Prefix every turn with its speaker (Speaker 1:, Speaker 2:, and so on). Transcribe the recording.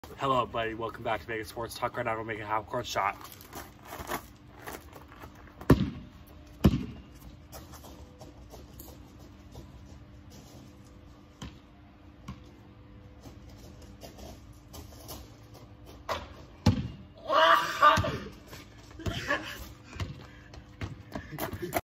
Speaker 1: Hello, buddy. Welcome back to Vegas Sports Talk. Right now, we're making a half-court shot.